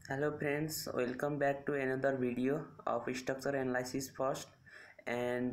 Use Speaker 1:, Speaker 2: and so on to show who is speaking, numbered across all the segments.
Speaker 1: Hello friends, welcome back to another video of structure analysis first. And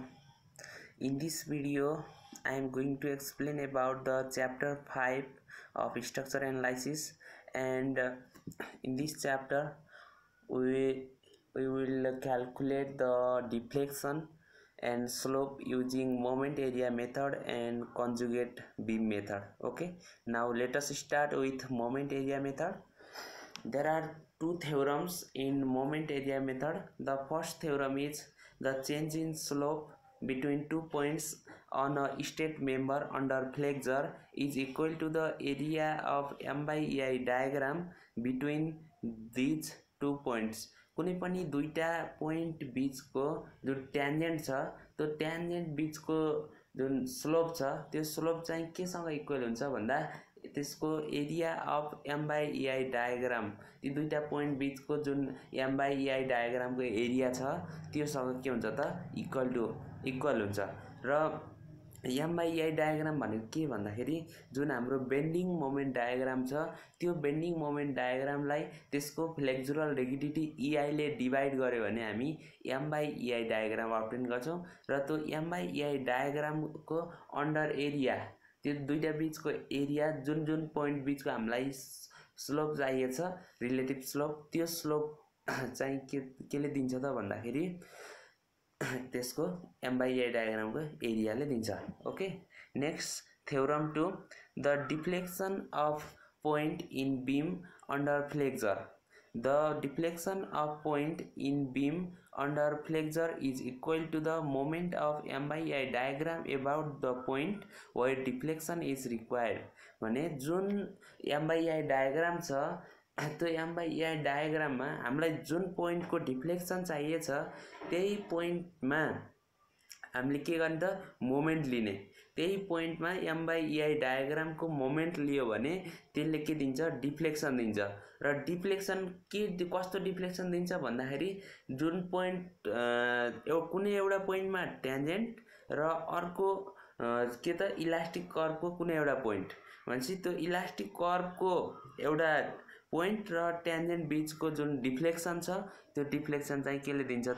Speaker 1: in this video I am going to explain about the chapter 5 of structure analysis. And in this chapter we will calculate the deflection and slope using moment area method and conjugate beam method. Okay, now let us start with moment area method. There are two theorems in moment area method. The first theorem is the change in slope between 2 points on a straight member under flexure is equal to the area of m by ei diagram between these 2 points. कुनै पनि दुईटा point बीचको जुन tangent छ त्यो tangent बीचको जुन slope छ त्यो स्लोप चाहिँ केसँग इक्वल हुन्छ भन्दा त्यसको area of m by ei diagram, ती दुईटा पोइन्ट बीचको जुन m by ei डायग्रामको एरिया छ त्योसँग के हुन्छ त इक्वल हुन्छ। र m by ei डायग्राम भनेको के भन्दाखेरि जुन हाम्रो बेन्डिङ मोमेन्ट डायग्राम छ त्यो बेन्डिङ मोमेन्ट डायग्रामलाई त्यसको फ्लेक्सुरल रिजिडिटी ei ले डिवाइड गर्यो भने हामी m by ei diagram obtain गर्छौं। र त्यो m by ei डायग्रामको अन्डर एरिया, त्यो दुईटा बीचको एरिया जुन पोइन्ट बीचको हामीलाई स्लोप चाहिएको छ, रिलेटिभ स्लोप, त्यो स्लोप चाहिँ केले दिन्छ त भन्दाखेरि त्यसको m by ei डायग्रामको एरियाले दिन्छ। Okay, next theorem 2, the deflection of point in beam under flexure. The deflection of point in beam under flexure is equal to the moment of m by ei diagram about the point where deflection is required. भने जुन m by ei diagram छ त्यो m by ei डायग्राममा हामीलाई जुन पोइन्टको deflection चाहिएको छ त्यही पोइन्टमा हामीले के गर्ने त मोमेन्ट लिने। त्यही पोइन्टमा m by ei डायग्रामको मोमेन्ट लियो भने त्यसले के दिन्छ, डिफ्लेक्सन दिन्छ। र डिफ्लेक्सन कस्तो डिफ्लेक्सन दिन्छ भन्दाखेरि जुन पोइन्ट कुनै एउटा पोइन्टमा ट्यान्जेन्ट र अर्को के त इलास्टिक कर्वको कुनै एउटा पोइन्ट भनेपछि त्यो इलास्टिक कर्वको एउटा पोइन्ट र ट्यान्जेन्ट बीचको जुन डिफ्लेक्सन छ त्यो डिफ्लेक्सन चाहिँ केले दिन्छ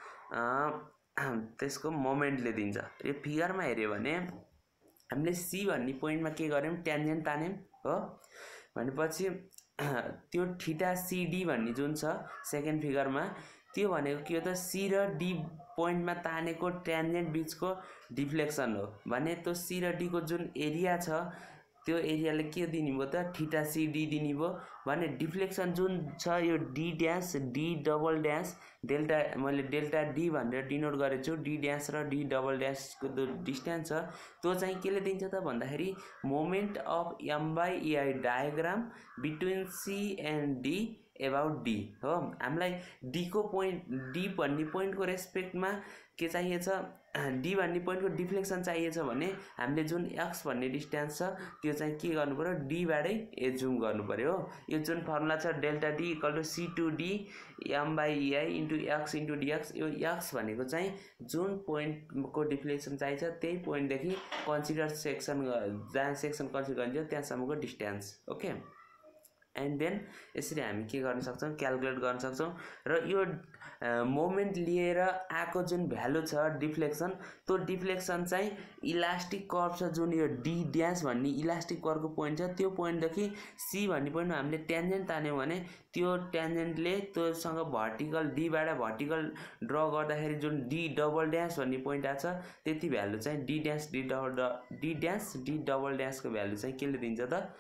Speaker 1: त त्यसको मोमेन्टले दिन्छ। यो फिगरमा हेर्यो भने हामीले सी भन्ने पोइन्टमा के गर्यौं, ट्यान्जेन्ट तान्यौं हो भनेपछि त्यो थीटा सीडी भन्ने जुन छ सेकेन्ड फिगरमा त्यो भनेको के हो त सी र डी पोइन्टमा तानेको ट्यान्जेन्ट बीचको डिफ्लेक्सन हो। भने त्यो सी र डी को जुन एरिया छ त्यो एरियाले के दिने भयो त थीटा सीडी दिने भयो। भने डिफ्लेक्सन जुन छ यो D dash D double dash delta, मैले डेल्टा डी भनेर डिनोट गरेको छु, डी ड्याश र डी डबल ड्याशको जो डिस्टेन्स छ त्यो चाहिँ केले दिन्छ त भन्दाखेरि moment of m by ei diagram between C and D about D हो। हामीलाई डी को पोइन्ट, डी भन्ने पोइन्टको रेस्पेक्टमा के चाहिएको छ, डी भन्ने पोइन्टको डिफ्लेक्सन चाहिएको छ भने हामीले जुन x भन्ने डिस्टेन्स छ त्यो चाहिँ के गर्नु पर्यो, डी बाटै एज्युम गर्नु पर्यो हो। यो जुन फर्मुला छ delta D equal to C to D m by ei into x into dx, यो x भनेको चाहिँ जुन पोइन्टको डिफ्लेक्सन चाहिन्छ त्यही पोइन्टदेखि कन्सिडर सेक्सन, जहाँ सेक्सन कन्सिडर गरिन्छ त्यहाँसम्मको डिस्टेन्स। ओके, एन्ड देन यसरी हामी के गर्न सक्छौं, क्याल्कुलेट गर्न सक्छौं। र यो मोमेन्ट लिएर आएको जुन भ्यालु छ डिफ्लेक्सन, त्यो डिफ्लेक्सन चाहिँ इलास्टिक कर्व छ जुन यो डी ड्याश भन्ने इलास्टिक कर्वको पोइन्ट छ त्यो पोइन्टदेखि सी भन्ने पोइन्टमा हामीले ट्यान्जेन्ट तान्यौं भने त्यो ट्यान्जेन्टले त्योसँग भर्टिकल डीबाट भर्टिकल ड्र गर्दाखेरि जुन डी डबल ड्याश भन्ने पोइन्ट आछ त्यति भ्यालु चाहिँ डी ड्याश डी डबल ड्याशको भ्यालु चाहिँ केले दिन्छ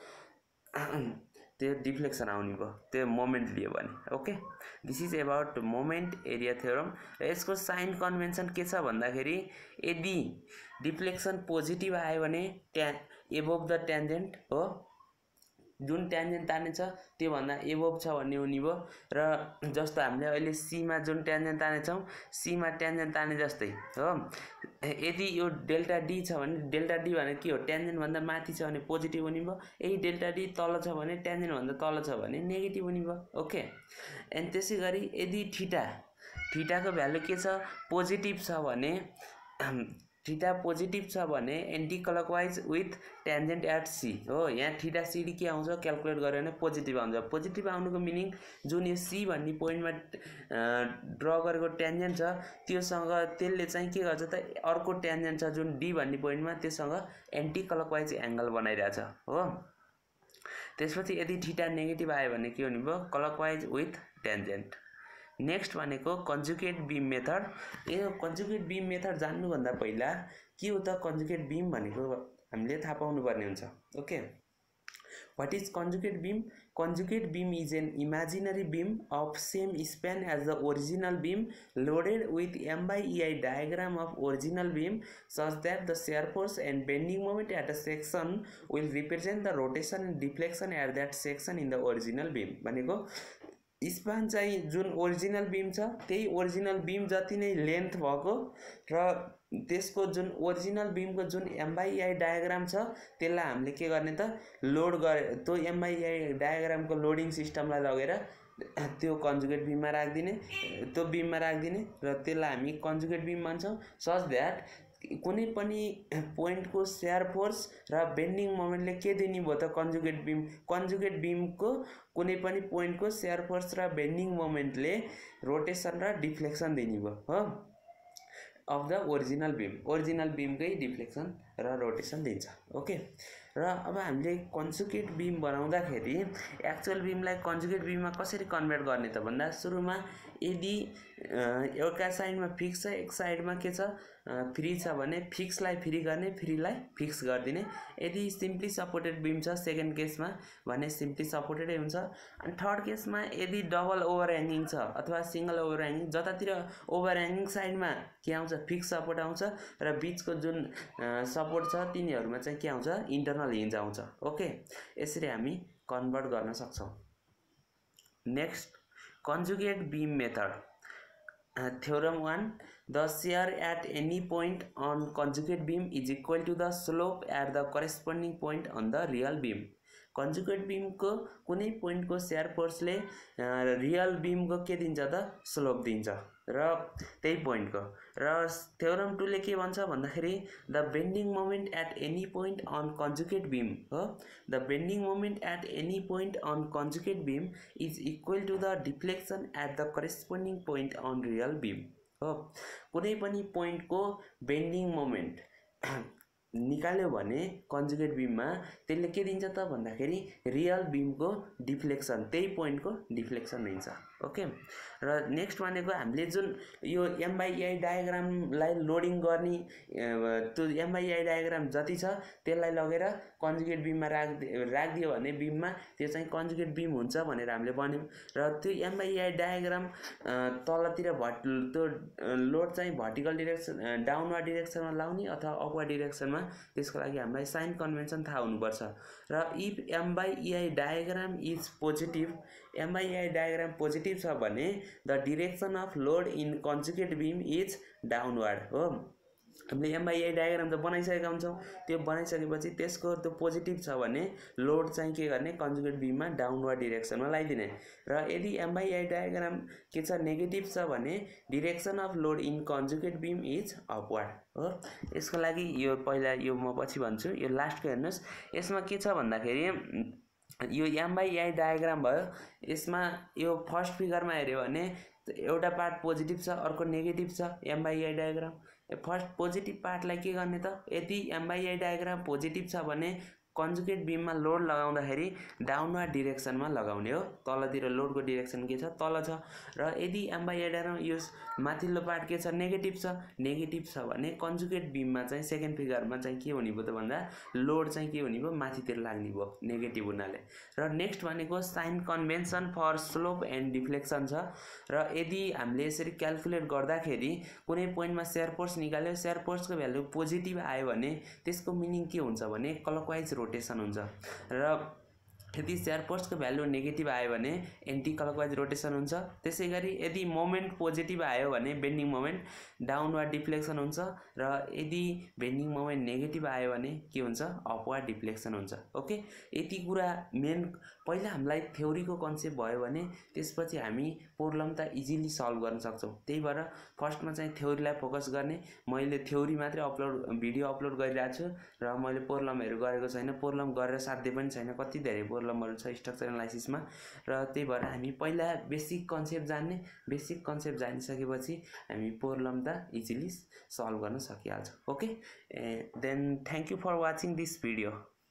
Speaker 1: त त्यो डिफ्लेक्सन आउने भयो त्यो मोमेन्ट लियो भने। Okay, this is about moment area theorem. र यसको साइन कन्भेन्सन के छ भन्दाखेरि यदि डिफ्लेक्सन पोजिटिभ आयो भने एबोभ द ट्यान्जेन्ट हो, जुन ट्यान्जेन्ट तानेछ त्यो भन्दा एबोभ छ भन्ने हुने भयो। र जस्तो हामीले अहिले सी मा जुन ट्यान्जेन्ट तानेछौं सी मा ट्यान्जेन्ट ताने जस्तै हो, यदि यो डेल्टा डी छ भने डेल्टा डी भनेको के हो, ट्यान्जेन्ट भन्दा माथि छ भने पोजिटिभ हुने भयो, यही डेल्टा डी तल छ भने ट्यान्जेन्ट भन्दा तल छ भने नेगेटिभ हुने भयो। ओके, एन्ड त्यसैगरी यदि थीटाको भ्यालु के छ, पोजिटिभ छ भने थीटा पोजिटिभ छ भने anti clockwise with tangent at C हो। यहाँ थीटा सीडी के आउँछ क्याल्कुलेट गर्यो भने पोजिटिभ आउँछ। पोजिटिभ आउनुको मिनिङ जुन यो सी भन्ने पोइन्टमा ड्र गरेको टेन्जेन्ट छ त्योसँग त्यसले चाहिँ के गर्छ त अर्को टेन्जेन्ट छ जुन डी भन्ने पोइन्टमा त्योसँग एन्टी क्लकवाइज एंगल बनाइरहेछ हो। त्यसपछि यदि थीटा नेगेटिभ आयो भने के हुने भयो क्लकवाइज विथ टेन्जेन्ट। नेक्स्ट भनेको कन्जुगेट बीम मेथड। यो कन्जुगेट बीम मेथड जान्नुभन्दा पहिला के हो त कन्जुगेट बीम भनेको हामीले थाहा पाउनुपर्ने हुन्छ। Okay, what is conjugate beam? Conjugate beam is an imaginary beam of same span as the original beam loaded with M by EI diagram of original beam such that the shear force and bending moment at a section will represent the rotation and deflection at that section in the original beam। भनेको span चाहिँ जुन original beam छ त्यही original beam जति नै length भएको र त्यसको जुन ओरिजिनल बीमको जुन एम बाई आई डायग्राम छ त्यसलाई हामीले के गर्ने त लोड गरे त्यो M by I diagram loading सिस्टमलाई लगेर त्यो कन्जुगेट बीममा राख्दिने, त्यो बीममा राख्दिने र त्यसलाई हामी कन्जुगेट बीम भन्छौं। सच दैट कुनै पनि पोइन्टको शेयर फोर्स र बेन्डिङ मोमेन्टले के दिने भयो त कन्जुगेट बीमको कुनै पनि पोइन्टको शेयर फोर्स र बेन्डिङ मोमेन्टले रोटेसन र डिफ्लेक्सन दिने भयो हो अफ द ओरिजिनल बीमकै डिफ्लेक्सन र रोटेसन दिन्छ। ओके, र अब हामीले कन्जुगेट बीम बनाउँदाखेरि एक्चुअल बीमलाई कन्जुगेट बीममा कसरी कन्भर्ट गर्ने त भन्दा सुरुमा यदि एउटा साइडमा फिक्स छ एक साइडमा के छ फ्री छ भने फिक्सलाई फ्री गर्ने फ्रीलाई फिक्स गरिदिने। यदि सिम्पली सपोर्टेड बीम छ सेकेन्ड केसमा भने सिम्पली सपोर्टेडै हुन्छ। अनि थर्ड केसमा यदि डबल ओभरह्याङ्गिङ छ अथवा सिंगल ओभरह्याङ्गिङ जतातिर ओभरह्याङ्गिङ साइडमा के आउँछ फिक्स सपोर्ट आउँछ र बीचको जुन सपोर्ट छ तिनीहरुमा चाहिँ के आउँछ इन्टरनल हिन्ज आउँछ। ओके, यसरी हामी कन्भर्ट गर्न सक्छौं। Next conjugate beam method. Theorem 1, the shear at any point on conjugate beam is equal to the slope at the corresponding point on the real beam। conjugate beam को कुनै point को shear force ले real beam को के दिन्छ त slope दिन्छ र त्यही point को र theorem 2 ले के भन्छ भन्दाखेरि the bending moment at any point on conjugate beam हो the bending moment at any point on conjugate beam is equal to the deflection at the corresponding point on real beam हो। कुनै पनि point को bending moment निकाल्यो भने conjugate बीममा त्यसले के दिन्छ त भन्दाखेरि रियल बीमको डिफ्लेक्सन त्यही पोइन्टको डिफ्लेक्सन दिन्छ। ओके, र नेक्स्ट भनेको हामीले जुन यो एम बाई आई डायग्रामलाई लोडिङ गर्ने त्यो एम बाई आई डायग्राम जति छ त्यसलाई लगेर कन्जुगेट बीममा राखदियो भने बीममा त्यो चाहिँ कन्जुगेट बीम हुन्छ भनेर हामीले भन्यौं र त्यो एम बाई आई डायग्राम तलतिर त्यो लोड चाहिँ भर्टिकल डाइरेक्सन डाउनवर्ड डाइरेक्सनमा लाउने अथवा अपवर्ड डाइरेक्सनमा त्यसको लागि हामीलाई साइन कन्भेन्सन थाहा हुनुपर्छ र if M by I diagram is positive M by I diagram positive छ भने the direction of load in conjugate beam is downward हो। हामीले एम बाई आई डायग्राम त बनाइसकेका हुन्छौं त्यो बनाइसकेपछि त्यसको त्यो पोजिटिभ छ भने लोड चाहिँ के गर्ने कन्जुगेट बीममा डाउनवर्ड डाइरेक्सनमा लगाइदिने र यदि एम बाई आई डायग्राम के छ नेगेटिभ छ भने direction of load in conjugate beam is upward हो। यसको लागि यो पहिला यो म पछि भन्छु यो लास्टको हेर्नुस् यसमा के छ भन्दाखेरि यो एम बाई आई डायग्राम भयो यसमा यो फर्स्ट फिगरमा हेर्यो भने एउटा पार्ट पोजिटिभ छ अर्को नेगेटिभ छ M by I diagram first positive पार्टलाई के गर्ने त यदि M by I diagram positive छ भने कन्जुगेट बीममा लोड लगाउँदाखेरि डाउनवर्ड डाइरेक्सनमा लगाउने हो तलतिर लोडको डाइरेक्सन के छ तल छ र यदि एम बाई आई डायग्राम यो माथिल्लो पार्ट के छ नेगेटिभ छ भने कन्जुगेट बीममा चाहिँ सेकेन्ड फिगरमा चाहिँ के हुने भयो त भन्दा लोड चाहिँ के हुने भयो माथितिर लाग्ने भयो नेगेटिभ हुनाले। र नेक्स्ट भनेको sign convention for slope and deflection छ र यदि हामीले यसरी क्याल्कुलेट गर्दाखेरि कुनै पोइन्टमा शेयर फोर्स निकाल्यो शेयर फोर्सको भ्यालु पोजिटिभ आयो भने त्यसको मिनिङ के हुन्छ भने क्लकवाइज रोटेसन हुन्छ र यदि चारपोर्ट्सको भ्यालु नेगेटिभ आयो भने एन्टी क्लकवाइज रोटेसन हुन्छ। त्यसैगरी यदि मोमेन्ट पोजिटिभ आयो भने बेन्डिङ मोमेन्ट डाउनवार्ड डिफ्लेक्सन हुन्छ र यदि बेन्डिङ मोमेन्ट नेगेटिभ आयो भने के हुन्छ अपवार्ड डिफ्लेक्सन हुन्छ। ओके, यति कुरा मेन पहिला हामीलाई थ्योरीको कन्सेप्ट भयो भने त्यसपछि हामी प्रब्लम त इजिली सल्भ गर्न सक्छौँ। त्यही भएर फर्स्टमा चाहिँ थ्योरीलाई फोकस गर्ने। मैले थ्योरी मात्रै भिडियो अपलोड गरिरहेको छु र मैले प्रब्लमहरू गरेको छैन, प्रब्लम गरेर साध्य पनि छैन। कति धेरै प्रब्लमहरू छ स्ट्रक्चर एनालाइसिसमा र त्यही भएर हामी पहिला बेसिक कन्सेप्ट जान्ने। बेसिक कन्सेप्ट जानिसकेपछि हामी प्रब्लम त इजिली सल्भ गर्न सकिहाल्छौँ। Okay, then thank you for watching this video.